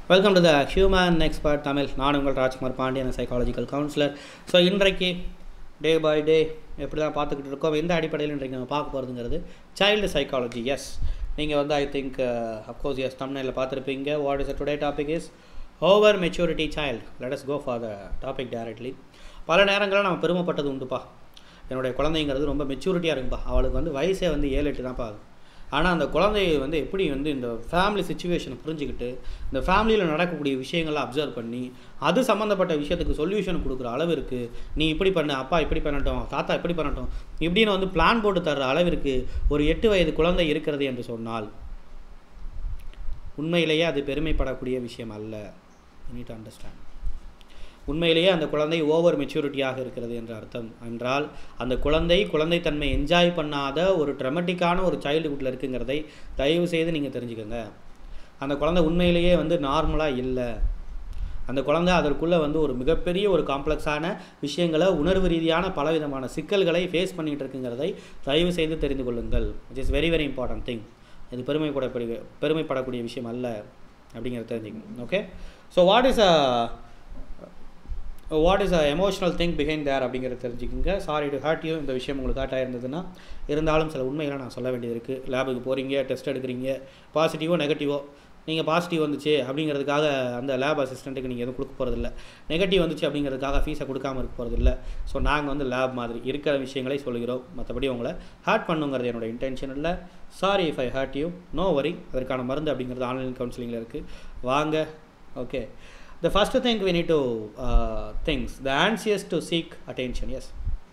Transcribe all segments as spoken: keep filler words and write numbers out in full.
Welcome to the human expert Tamil. நான் உங்கள் Rajkumar Pandian, psychological counsellor. So இன்றைக்கு டே பை டே எப்படி தான் பார்த்துக்கிட்டு இருக்கோம், எந்த அடிப்படையில் இன்றைக்கு நம்ம பார்க்க போகிறதுங்கிறது சைல்டு சைக்காலஜி. எஸ், நீங்கள் வந்து ஐ திங்க் அஃப்கோர்ஸ் எஸ் தமிழில் பார்த்துருப்பீங்க. What is a today topic is over maturity child. Let us go for the topic directly. பல நேரங்களில் நம்ம பெருமைப்பட்டது உண்டுப்பா, என்னுடைய குழந்தைங்கிறது ரொம்ப மெச்சூரிட்டியாக இருக்குப்பா, அவளுக்கு வந்து வயசே வந்து ஏழு எட்டு தான்ப்பா ஆகுது. ஆனால் அந்த குழந்தைய வந்து எப்படி வந்து இந்த ஃபேமிலி சுச்சுவேஷனை புரிஞ்சுக்கிட்டு இந்த ஃபேமிலியில் நடக்கக்கூடிய விஷயங்களை அப்சர்வ் பண்ணி அது சம்மந்தப்பட்ட விஷயத்துக்கு சொல்யூஷன் கொடுக்குற அளவிற்கு, நீ இப்படி பண்ண, அப்பா இப்படி பண்ணட்டும், தாத்தா இப்படி பண்ணட்டும், இப்படின்னு வந்து பிளான் போட்டு தர்ற அளவிற்கு ஒரு எட்டு வயது குழந்தை இருக்கிறது என்று சொன்னால் உண்மையிலேயே அது பெருமைப்படக்கூடிய விஷயம் அல்ல. You need to understand. உண்மையிலேயே அந்த குழந்தை ஓவர் மெச்சூரிட்டியாக இருக்கிறது என்ற அர்த்தம் என்றால் அந்த குழந்தை குழந்தைத்தன்மை என்ஜாய் பண்ணாத ஒரு ட்ரமட்டிக்கான ஒரு சைல்டுஹுட்டில் இருக்குங்கிறதை தயவு செய்து நீங்கள் தெரிஞ்சுக்கோங்க. அந்த குழந்தை உண்மையிலேயே வந்து நார்மலாக இல்லை. அந்த குழந்தை அதற்குள்ளே வந்து ஒரு மிகப்பெரிய ஒரு காம்ப்ளெக்ஸான விஷயங்களை, உணர்வு ரீதியான பலவிதமான சிக்கல்களை ஃபேஸ் பண்ணிகிட்டு இருக்குங்கிறதை தயவு செய்து தெரிந்து கொள்ளுங்கள். Which is very very important thing. இது பெருமைப்படக்கூடிய பெருமைப்படக்கூடிய விஷயம் அல்ல அப்படிங்கிறத தெரிஞ்சுக்கணும். Okay, so what is a what is a emotional thing behind there அப்படிங்கிறத தெரிஞ்சுக்கோங்க. சாரி டு ஹர்ட் யூ, இந்த விஷயம் உங்களுக்கு ஹர்ட் ஆகிருந்ததுன்னா. இருந்தாலும் சில உண்மைகளை நான் சொல்ல வேண்டியது இருக்குது. லேபுக்கு போகிறீங்க, டெஸ்ட் எடுக்கிறீங்க, பாசிட்டிவோ நெகட்டிவோ, நீங்கள் பாசிட்டிவ் வந்துச்சு அப்படிங்கிறதுக்காக அந்த லேப் அசிஸ்டண்ட்டுக்கு நீங்கள் எதுவும் கொடுக்க போகிறதில்ல, நெகட்டிவ் வந்துச்சு அப்படிங்கிறதுக்காக ஃபீஸை கொடுக்காமல் இருக்க போகிறதில்ல. ஸோ நாங்கள் வந்து லேப் மாதிரி இருக்கிற விஷயங்களை சொல்லுகிறோம், மற்றபடி உங்களை ஹர்ட் பண்ணுங்கிறது என்னோடய இன்டென்ஷன் இல்லை. Sorry if I hurt you, no worry. அதற்கான மருந்து அப்படிங்கிறது ஆன்லைன் கவுன்சிலிங்கில் இருக்குது, வாங்க. Okay, the first thing we need to uh, things the anxious to seek attention. yes,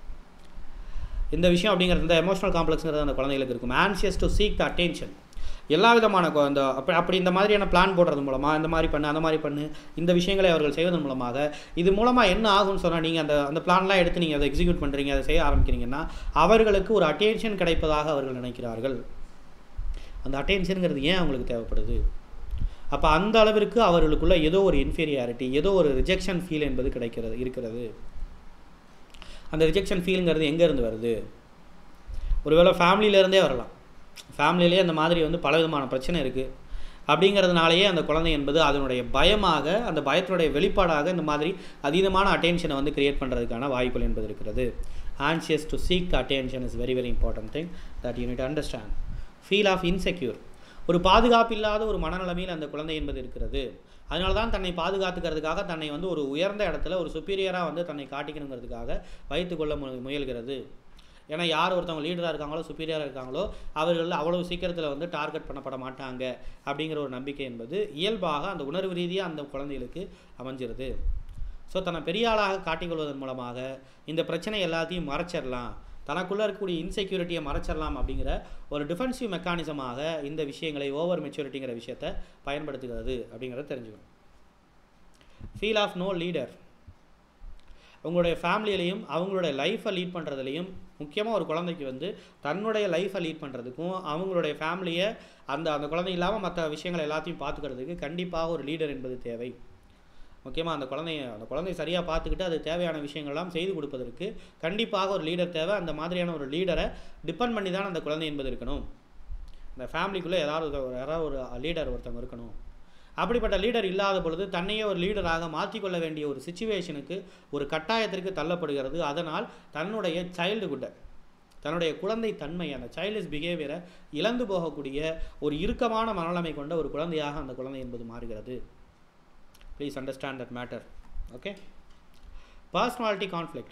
இந்த விஷயம் அப்படிங்கிறது இந்த எமோஷனல் காம்ப்ளெக்ஸ்ங்கிறது அந்த குழந்தைகளுக்கு இருக்கும். anxious to seek the attention. எல்லா விதமான அந்த அப்படி அப்படி இந்த மாதிரியான பிளான் போடுறது மூலமாக, இந்த மாதிரி பண்ணு, அந்த மாதிரி பண்ணு, இந்த விஷயங்களை அவர்கள் செய்வதன் மூலமாக இது மூலமாக என்ன ஆகும்னு சொன்னால், நீங்கள் அந்த அந்த பிளான்லாம் எடுத்து நீங்கள் அதை எக்ஸிக்யூட் பண்ணுறீங்க, அதை செய்ய ஆரம்பிக்கிறீங்கன்னா அவர்களுக்கு ஒரு அட்டென்ஷன் கிடைப்பதாக அவர்கள் நினைக்கிறார்கள். அந்த அட்டென்ஷனுங்கிறது ஏன் அவங்களுக்கு தேவைப்படுது? அப்போ அந்த அளவிற்கு அவர்களுக்குள்ள ஏதோ ஒரு இன்ஃபீரியாரிட்டி, ஏதோ ஒரு ரிஜெக்ஷன் ஃபீல் என்பது கிடைக்கிறது இருக்கிறது. அந்த ரிஜெக்ஷன் ஃபீலுங்கிறது எங்கேருந்து வருது? ஒருவேளை ஃபேமிலியிலேருந்தே வரலாம். ஃபேமிலியிலே அந்த மாதிரி வந்து பலவிதமான பிரச்சனை இருக்குது அப்படிங்கிறதுனாலேயே அந்த குழந்தை என்பது அதனுடைய பயமாக, அந்த பயத்தினுடைய வெளிப்பாடாக இந்த மாதிரி அதீதமான அட்டென்ஷனை வந்து கிரியேட் பண்ணுறதுக்கான வாய்ப்புகள் என்பது இருக்கிறது. Anxious to seek attention is very very important thing that you need to understand. Feel of insecure, ஒரு பாதுகாப்பு இல்லாத ஒரு மனநிலைமையில் அந்த குழந்தை என்பது இருக்கிறது. அதனால தான் தன்னை பாதுகாத்துக்கிறதுக்காக தன்னை வந்து ஒரு உயர்ந்த இடத்துல ஒரு சுப்பீரியராக வந்து தன்னை காட்டிக்கணுங்கிறதுக்காக வைத்துக்கொள்ள மு முயல்கிறது. ஏன்னா யார் ஒருத்தவங்க லீடராக இருக்காங்களோ, சுப்பீரியராக இருக்காங்களோ, அவர்கள் அவ்வளவு சீக்கிரத்தில் வந்து டார்கெட் பண்ணப்பட மாட்டாங்க அப்படிங்கிற ஒரு நம்பிக்கை என்பது இயல்பாக அந்த உணர்வு ரீதியாக அந்த குழந்தைகளுக்கு அமைஞ்சிருது. ஸோ தன்னை பெரிய ஆளாக காட்டிக்கொள்வதன் மூலமாக இந்த பிரச்சனை எல்லாத்தையும் மறைச்சிடலாம், தனக்குள்ளே இருக்கக்கூடிய இன்செக்யூரிட்டியை மறைச்சிடலாம் அப்படிங்கிற ஒரு டிஃபென்சிவ் மெக்கானிசமாக இந்த விஷயங்களை, ஓவர் மெச்சூரிட்டிங்கிற விஷயத்தை பயன்படுத்துகிறது அப்படிங்கிறத தெரிஞ்சுக்கணும். Feel of no leader. உங்களுடைய ஃபேமிலியிலையும் அவங்களுடைய லைஃப்பை லீட் பண்ணுறதுலையும், முக்கியமாக ஒரு குழந்தைக்கு வந்து தன்னுடைய லைஃப்பை லீட் பண்ணுறதுக்கும் அவங்களுடைய ஃபேமிலியை அந்த அந்த குழந்தை இல்லாமல் மற்ற விஷயங்களை எல்லாத்தையும் பார்த்துக்கிறதுக்கு கண்டிப்பாக ஒரு லீடர் என்பது தேவை. முக்கியமாக அந்த குழந்தைய அந்த குழந்தைய சரியாக பார்த்துக்கிட்டு அது தேவையான விஷயங்கள்லாம் செய்து கொடுப்பதற்கு கண்டிப்பாக ஒரு லீடர் தேவை. அந்த மாதிரியான ஒரு லீடரை டிபெண்ட் பண்ணி தான் அந்த குழந்தை என்பது இருக்கணும். அந்த ஃபேமிலிக்குள்ளே ஏதாவது ஒரு யாராவது ஒரு லீடர் ஒருத்தவங்க இருக்கணும். அப்படிப்பட்ட லீடர் இல்லாத பொழுது தன்னையே ஒரு லீடராக மாற்றிக்கொள்ள வேண்டிய ஒரு சிச்சுவேஷனுக்கு, ஒரு கட்டாயத்திற்கு தள்ளப்படுகிறது. அதனால் தன்னுடைய சைல்டுஹுட்டை, தன்னுடைய குழந்தை தன்மை, அந்த சைல்டிஷ் பிஹேவியரை இழந்து போகக்கூடிய ஒரு இறுக்கமான மனநிலைமை கொண்ட ஒரு குழந்தையாக அந்த குழந்தை என்பது மாறுகிறது. Please understand that matter. Okay, personality conflict.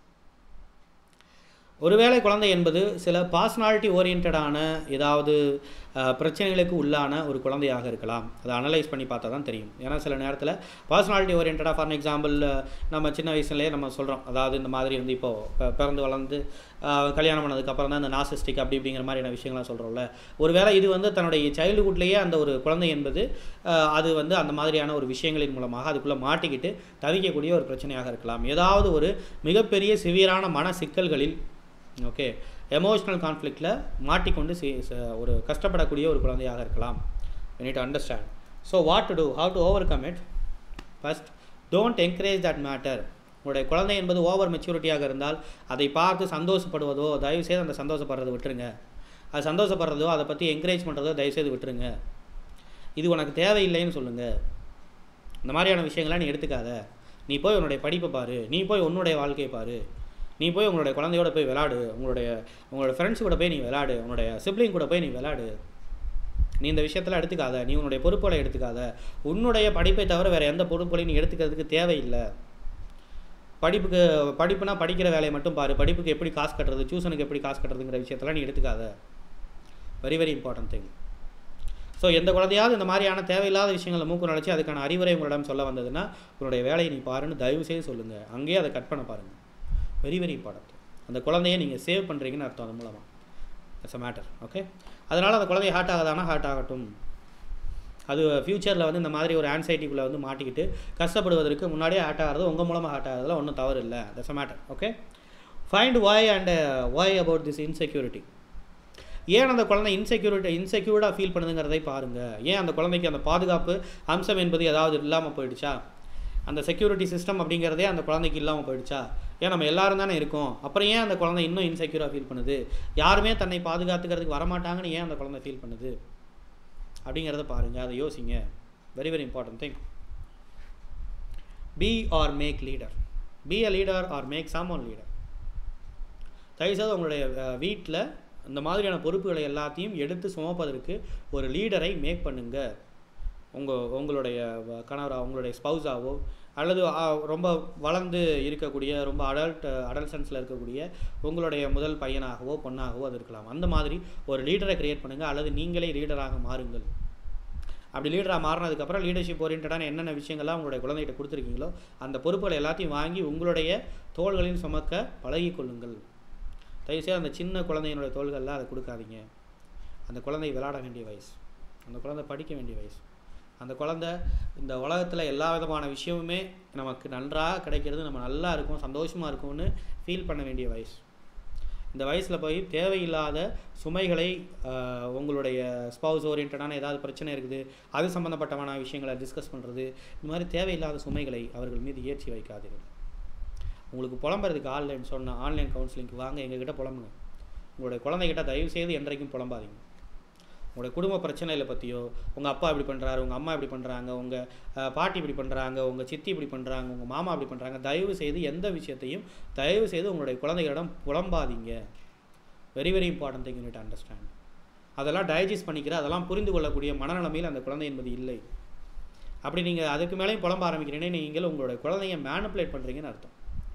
ஒருவேளை குழந்தை என்பது சில பர்சனாலிட்டி ஓரியன்டான ஏதாவது பிரச்சனைகளுக்கு உள்ளான ஒரு குழந்தையாக இருக்கலாம். அதை அனலைஸ் பண்ணி பார்த்தா தான் தெரியும். ஏன்னா சில நேரத்தில் பர்சனாலிட்டி ஓரியன்டாக, ஃபார் எக்ஸாம்பிள் நம்ம சின்ன வயசுலேயே நம்ம சொல்கிறோம், அதாவது இந்த மாதிரி வந்து இப்போது பிறந்து வளர்ந்து கல்யாணம் பண்ணதுக்கப்புறம் தான் இந்த நாசிஸ்டிக் அப்படி இப்படிங்கிற மாதிரியான விஷயங்கள்லாம் சொல்கிறோம்ல. ஒருவேளை இது வந்து தன்னுடைய சைல்டுஹுட்லேயே அந்த ஒரு குழந்தை என்பது அது வந்து அந்த மாதிரியான ஒரு விஷயங்களின் மூலமாக அதுக்குள்ளே மாட்டிக்கிட்டு தவிக்கக்கூடிய ஒரு பிரச்சனையாக இருக்கலாம். ஏதாவது ஒரு மிகப்பெரிய சிவியரான மன சிக்கல்களில், ஓகே, எமோஷ்னல் கான்ஃப்ளிக்டில் மாட்டிக்கொண்டு ஒரு கஷ்டப்படக்கூடிய ஒரு குழந்தையாக இருக்கலாம். You need to understand. So what to do, how to overcome it. First, don't encourage that matter. உங்களுடைய குழந்தை என்பது ஓவர் மெச்சூரிட்டியாக இருந்தால் அதை பார்த்து சந்தோஷப்படுவதோ, தயவுசெய்து அந்த சந்தோஷப்படுறதை விட்டுருங்க. அது சந்தோஷப்படுறதோ, அதை பற்றி என்கரேஜ் பண்ணுறதோ தயவுசெய்து விட்டுருங்க. இது உனக்கு தேவையில்லைன்னு சொல்லுங்கள். இந்த மாதிரியான விஷயங்கள்லாம் நீ எடுத்துக்காத. நீ போய் உன்னுடைய படிப்பை பாரு, நீ போய் உன்னுடைய வாழ்க்கையை பாரு, நீ போய் உங்களுடைய குழந்தையோட போய் விளாடு, உங்களுடைய உங்களோட ஃப்ரெண்ட்ஸ் கூட போய் நீ விளாடு, உன்னுடைய சிப்ளிங் கூட போய் நீ விளாடு. நீ இந்த விஷயத்தில் எடுத்துக்காத, நீ உன்னுடைய பொறுப்புகளை எடுத்துக்காத. உன்னுடைய படிப்பை தவிர வேறு எந்த பொறுப்புகளையும் நீ எடுத்துக்கிறதுக்கு தேவையில்லை. படிப்புக்கு படிப்புனா படிக்கிற வேலையை மட்டும் பாரு, படிப்புக்கு எப்படி காசு கட்டுறது, டியூஷனுக்கு எப்படி காசு கட்டுறதுங்கிற விஷயத்தெல்லாம் நீ எடுத்துக்காத. Very very important thing. So எந்த குழந்தையாவது இந்த மாதிரியான தேவையில்லாத விஷயங்களை மூக்கு நுழைச்சி அதுக்கான அறிவுரை உங்களிடம் சொல்ல வந்ததுன்னா உன்னுடைய வேலையை நீ பாருன்னு தயவு செய்து சொல்லுங்கள். அங்கேயே அதை கட் பண்ண பாருங்கள். Very very important. அந்த குழந்தையை நீங்கள் சேவ் பண்ணுறீங்கன்னு அர்த்தம் அது மூலமாக. It's a matter. ஓகே, அதனால் அந்த குழந்தைய ஹார்ட் ஆகாதானா ஹார்ட் ஆகட்டும். அது ஃப்யூச்சரில் வந்து இந்த மாதிரி ஒரு ஆன்சைட்டிக்குள்ளே வந்து மாட்டிக்கிட்டு கஷ்டப்படுவதற்கு முன்னாடியே ஹார்ட் ஆகிறது உங்கள் மூலமாக ஹார்ட் ஆகிறதுல ஒன்றும் தவறு இல்லை. That's a matter. Okay, find why and why about this insecurity. ஏன் அந்த குழந்தை இன்செக்யூரிட்டி இன்செக்யூர்டாக ஃபீல் பண்ணுதுங்கிறதை பாருங்கள். ஏன் அந்த குழந்தைக்கு அந்த பாதுகாப்பு அம்சம் என்பது ஏதாவது இல்லாமல் போயிடுச்சா? அந்த செக்யூரிட்டி சிஸ்டம் அப்படிங்கிறதே அந்த குழந்தைக்கு இல்லாமல் போயிடுச்சா? ஏன் நம்ம எல்லாரும் தானே இருக்கோம், அப்புறம் ஏன் அந்த குழந்தை இன்னும் இன்செக்யூராக ஃபீல் பண்ணுது? யாருமே தன்னை பாதுகாத்துக்கிறதுக்கு வரமாட்டாங்கன்னு ஏன் அந்த குழந்தை ஃபீல் பண்ணுது அப்படிங்கிறத பாருங்கள், அதை யோசிங்க. Very very important thing. Be or make leader. Be a leader or make someone leader. தயவுசெய்து உங்களுடைய வீட்டில் இந்த மாதிரியான பொறுப்புகளை எல்லாத்தையும் எடுத்து சுமப்பதற்கு ஒரு லீடரை மேக் பண்ணுங்கள். உங்கள் உங்களுடைய கணவராக, உங்களுடைய ஸ்பௌஸாவோ, அல்லது ரொம்ப வளர்ந்து இருக்கக்கூடிய ரொம்ப அடல்ட் அடல்சன்ஸில் இருக்கக்கூடிய உங்களுடைய முதல் பையனாகவோ பொண்ணாகவோ அது இருக்கலாம். அந்த மாதிரி ஒரு லீடரை க்ரியேட் பண்ணுங்கள், அல்லது நீங்களே லீடராக மாறுங்கள். அப்படி லீடராக மாறினதுக்கப்புறம் லீடர்ஷிப் ஓரியன்டான என்னென்ன விஷயங்கள்லாம் உங்களுடைய குழந்தைகிட்ட கொடுத்துருக்கீங்களோ அந்த பொறுப்புகளை எல்லாத்தையும் வாங்கி உங்களுடைய தோள்களில் சுமக்க பழகி கொள்ளுங்கள். தயவுசெய்து அந்த சின்ன குழந்தையினுடைய தோள்களில் அதை கொடுக்காதீங்க. அந்த குழந்தை விளையாட வேண்டிய வயசு, அந்த குழந்தை படிக்க வேண்டிய வயசு, அந்த குழந்தை இந்த உலகத்தில் எல்லா விதமான விஷயமுமே நமக்கு நன்றாக கிடைக்கிறது, நம்ம நல்லா இருக்கும், சந்தோஷமாக இருக்கும்னு ஃபீல் பண்ண வேண்டிய வயசு. இந்த வயசில் போய் தேவையில்லாத சுமைகளை உங்களுடைய ஸ்பௌஸ் ஓரியன்டான ஏதாவது பிரச்சனை இருக்குது அது சம்மந்தப்பட்டமான விஷயங்களை டிஸ்கஸ் பண்ணுறது, இந்த மாதிரி தேவையில்லாத சுமைகளை அவர்கள் மீது ஏற்றி வைக்காதீர்கள். உங்களுக்கு புலம்புறதுக்கு ஆன்லைன் சொன்னால் ஆன்லைன் கவுன்சிலிங்க்கு வாங்க, எங்ககிட்ட புலம்புங்க. உங்களுடைய குழந்தைகிட்ட தயவு செய்து என்றைக்கும் புலம்பாதீங்க. உங்களுடைய குடும்ப பிரச்சனைகளை பற்றியோ, உங்கள் அப்பா இப்படி பண்ணுறாரு, உங்கள் அம்மா இப்படி பண்ணுறாங்க, உங்கள் பாட்டி இப்படி பண்ணுறாங்க, உங்கள் சித்தி இப்படி பண்ணுறாங்க, உங்கள் மாமா இப்படி பண்ணுறாங்க, தயவு செய்து எந்த விஷயத்தையும் தயவு செய்து உங்களுடைய குழந்தைகளிடம் புலம்பாதீங்க. Very very important thing you need to understand. அதெல்லாம் டைஜஸ்ட் பண்ணிக்கிற, அதெல்லாம் புரிந்து கொள்ளக்கூடிய மனநிலைமையில் அந்த குழந்தை என்பது இல்லை. அப்படி நீங்கள் அதுக்கு மேலேயும் புலம்ப ஆரம்பிக்கிறீங்கன்னா நீங்கள் உங்களுடைய குழந்தைய மேனிப்புலேட் பண்ணுறீங்கன்னு அர்த்தம்.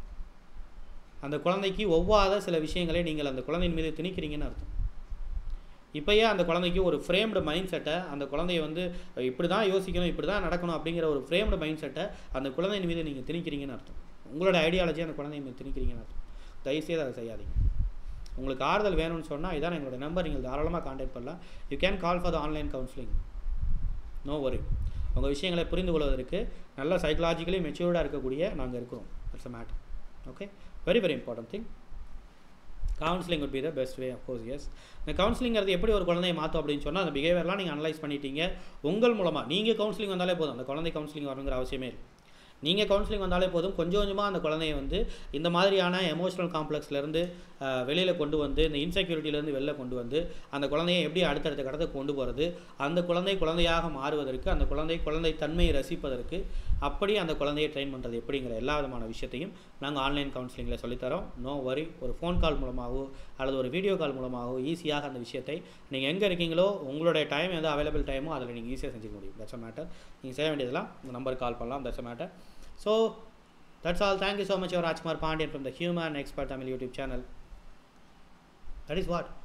அந்த குழந்தைக்கு ஒவ்வாத சில விஷயங்களை நீங்கள் அந்த குழந்தையின் மீது திணிக்கிறீங்கன்னு அர்த்தம். இப்போயே அந்த குழந்தைக்கு ஒரு ஃப்ரேம்டு மைண்ட் செட்டை, அந்த குழந்தைய வந்து இப்படி தான் யோசிக்கணும், இப்படி தான் நடக்கணும் அப்படிங்கிற ஒரு ஃப்ரேம்டு மைண்ட் செட்டை அந்த குழந்தையின் மீது நீங்கள் திணிக்கிறீங்கன்னு அர்த்தம். உங்களோட ஐடியாலஜி அந்த குழந்தைய மீது திணிக்கிறீங்கன்னு அர்த்தம். தயவுசெய்து அதை செய்யாதீங்க. உங்களுக்கு ஆறுதல் வேணும்னு சொன்னால் இதான் எங்களோட நம்பர், நீங்கள் தாராளமாக கான்டாக்ட் பண்ணலாம். You can call for the online counselling. No worry. உங்கள் விஷயங்களை புரிந்து கொள்வதற்கு நல்ல சைக்கலாஜிக்கலி மெச்சூர்டாக இருக்கக்கூடிய நாங்கள் இருக்கிறோம். It's a matter. Okay, very very important thing. Counselling would be the best way, of course, yes. இந்த கவுன்சிலிங்கிறது எப்படி ஒரு குழந்தையை மாற்றும் அப்படின்னு சொன்னால் அந்த பிஹேவியர்லாம் நீங்கள் அனலைஸ் பண்ணிட்டீங்க. உங்கள் மூலமாக நீங்கள் கவுன்சிலிங் வந்தாலே போதும், அந்த குழந்தை கவுன்சிலிங் வரணுங்கிற அவசியமே இல்லை. நீங்கள் கவுன்சிலிங் வந்தாலே போதும், கொஞ்சம் கொஞ்சமாக அந்த குழந்தைய வந்து இந்த மாதிரியான எமோஷனல் காம்ப்ளெக்ஸ்லேருந்து வெளியில் கொண்டு வந்து, இந்த இன்செக்யூரிட்டிலேருந்து வெளில கொண்டு வந்து அந்த குழந்தையை எப்படி அடுத்தடுத்த கடத்துக்கு கொண்டு போகிறது, அந்த குழந்தை குழந்தையாக மாறுவதற்கு, அந்த குழந்தை குழந்தை தன்மையை ரசிப்பதற்கு, அப்படி அந்த குழந்தையை ட்ரெயின் பண்ணுறது எப்படிங்கிற எல்லா விதமான விஷயத்தையும் நாங்கள் ஆன்லைன் கவுன்சிலிங்கில் சொல்லித்தரோம். நோ வரி. ஒரு ஃபோன் கால் மூலமாகவோ அல்லது ஒரு வீடியோ கால் மூலமாகவோ ஈஸியாக அந்த விஷயத்தை நீங்கள் எங்கே இருக்கீங்களோ உங்களுடைய டைம் எது அவைலபிள் டைமோ அதில் நீங்கள் ஈஸியாக செஞ்சுக்க முடியும். That's a matter. நீங்கள் செய்ய வேண்டியதெல்லாம் இந்த நம்பருக்கு கால் பண்ணலாம். That's a matter. So that's all. Thank you so much. Your Rajkumar Pandian from the Human Expert Tamil YouTube channel. That is what